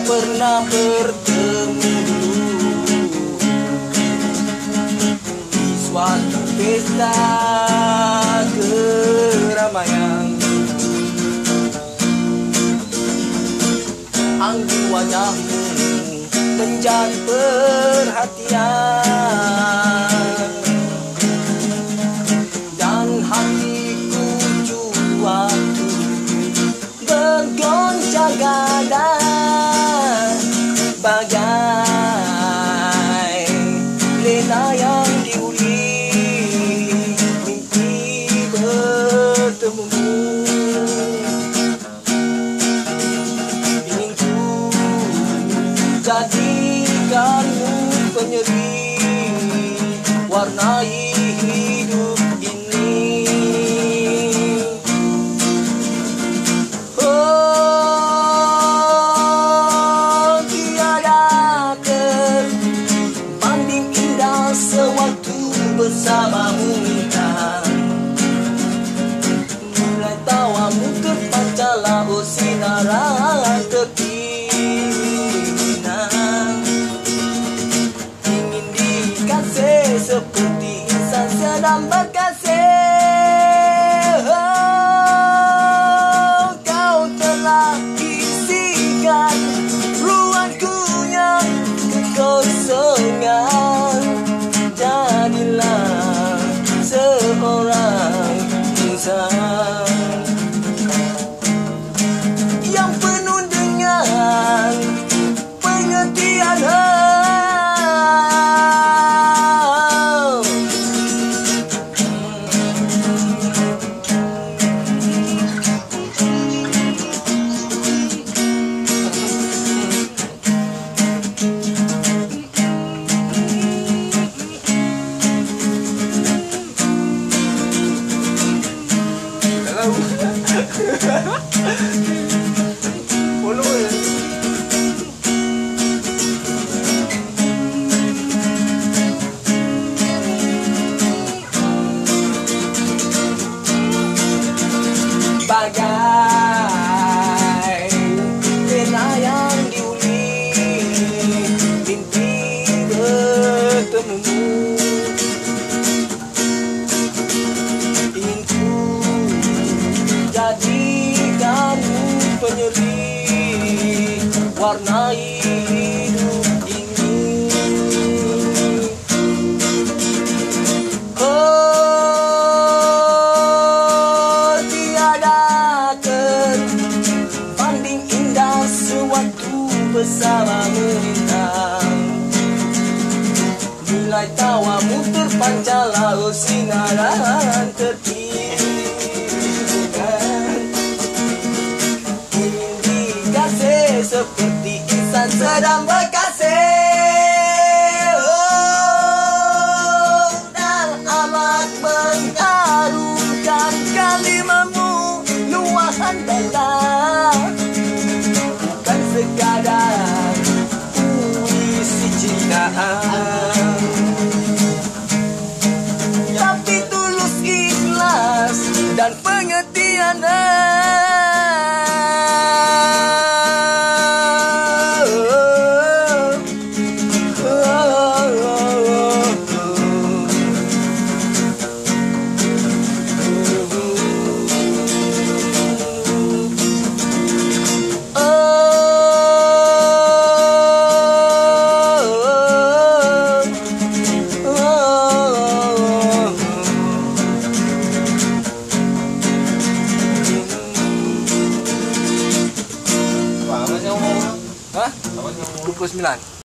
pernah bertemu di suatu pesta keramaian. Anggun wajahmu menjadi perhatian, dan hatiku jua bergoncang-gancang bagai lena yang diulik mimpi bertemu. Ingin ku jadikanmu penyeri, warnai hidup ini. Oh, tiada terbanding indah sewaktu bersamamu intan. Mulai tawamu terpancarlah sinaran kepinginan. Ingin dikasih seperti insan sedang berkasih. Oh, kau telah isikan ruangku yang kekosongan. Jadilah seorang insan yang penuh dengan pengertian. Follow ya. Bagai lena yang diulik mimpi bertemu. Ingin ku jadikanmu penyeri, warnai hidup ini. Oh, tiada terbanding indah sewaktu bersamamu intan. Mulai tawamu terpancarlah sinaran kepinginan. Ingin dikasih seperti insan sedang berkasih. Oh, dan amat mengharumkan kalimatmu luahan dalam, bukan sekadar puisi cintaan, tapi tulus ikhlas dan pengertian. Hah? 29.